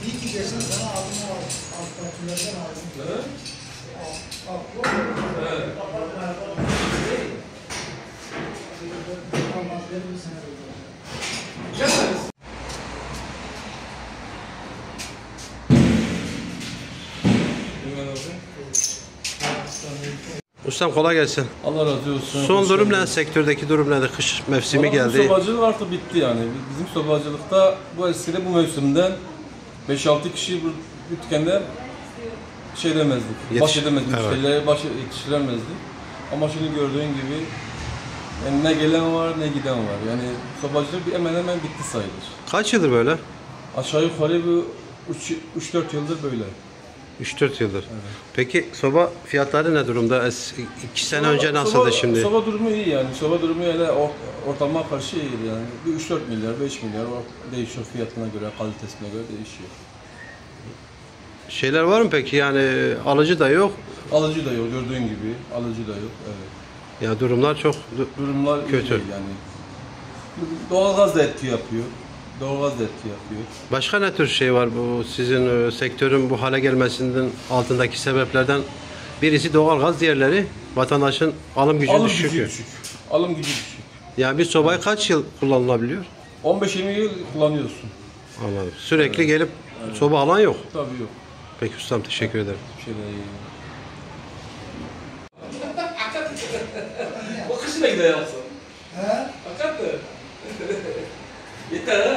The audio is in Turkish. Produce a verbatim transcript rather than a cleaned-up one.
İyi ki desen sana ağzına al. Alttakilerden ağzına. Evet. Al, al. Evet. Ustam kolay gelsin. Allah razı olsun. Son durum ne? Sektördeki durum nedir? Kış mevsimi geldi. Bizim sobacılık artık bitti yani. Bizim sobacılıkta bu eskide bu mevsimden beş altı kişi bu dükkanda şey demezdik. Yetiş baş edemezdik. Evet. Müşterilere baş yetiştiremezdik. Ama şimdi gördüğün gibi yani ne gelen var ne giden var. Yani sobacılık bir hemen hemen bitti sayılır. Kaç yıldır böyle? Aşağı yukarı bu üç dört yıldır böyle. üç dört yıldır. Evet. Peki soba fiyatları ne durumda? iki sene soba, önce nasıldı soba, şimdi? Soba durumu iyi yani. Soba durumu öyle ortalama karşı iyi yani. Bir üç dört milyar, beş milyar değişiyor fiyatına göre, kalitesine göre değişiyor. Şeyler var mı peki yani alıcı da yok? Alıcı da yok gördüğün gibi. Alıcı da yok. Evet. Ya durumlar çok durumlar kötü. Iyi yani. Doğalgaz da etki yapıyor. Doğalgaz da etki yapıyor. Başka ne tür şey var bu sizin e, sektörün bu hale gelmesinin altındaki sebeplerden birisi doğalgaz, diğerleri vatandaşın alım gücü alım düşük. Gücü düşük. Alım gücü düşük. Yani bir sobayı evet. Kaç yıl kullanılabiliyor? on beş yirmi yıl kullanıyorsun. Anladım. Sürekli evet. Gelip evet. Soba alan yok. Tabii yok. Peki ustam teşekkür ederim. Bir şey değil. O kışına gider yapsın. He? Fakat yeter.